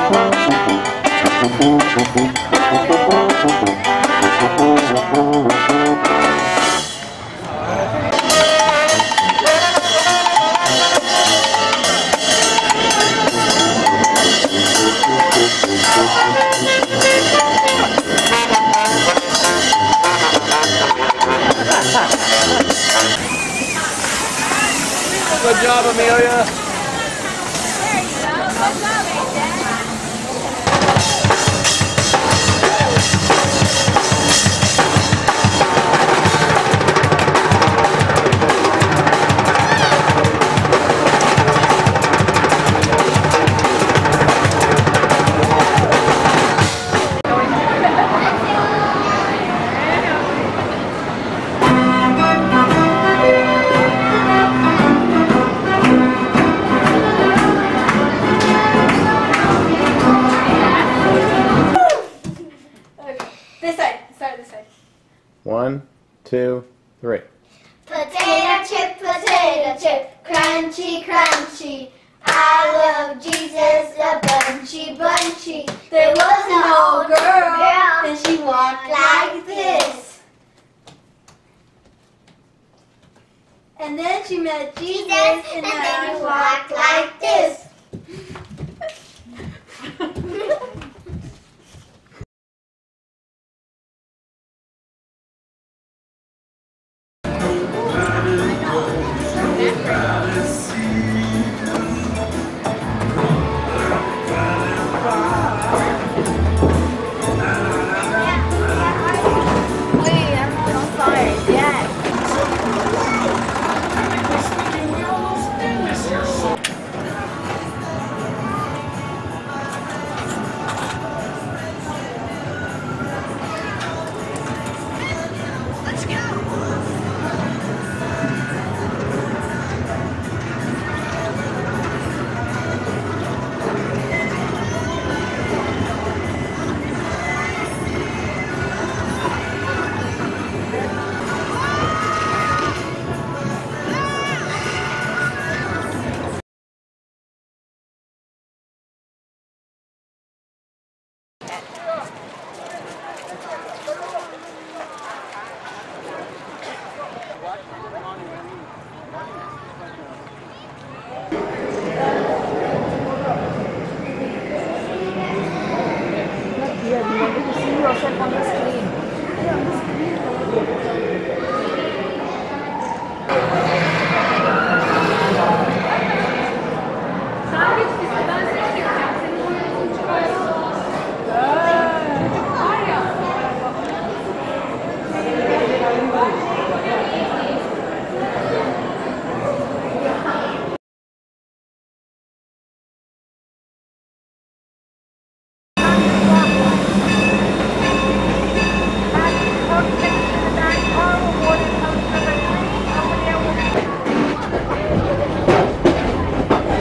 Good job, Amelia. There you go. Good job, AJ. This side. Start this side. 1, 2, 3. Potato chip, crunchy, crunchy. I love Jesus, a bunchy, bunchy. There was an old girl, and she walked like this. And then she met Jesus, and then she walked like this.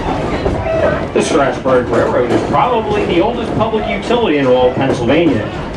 The Strasburg Railroad is probably the oldest public utility in all of Pennsylvania.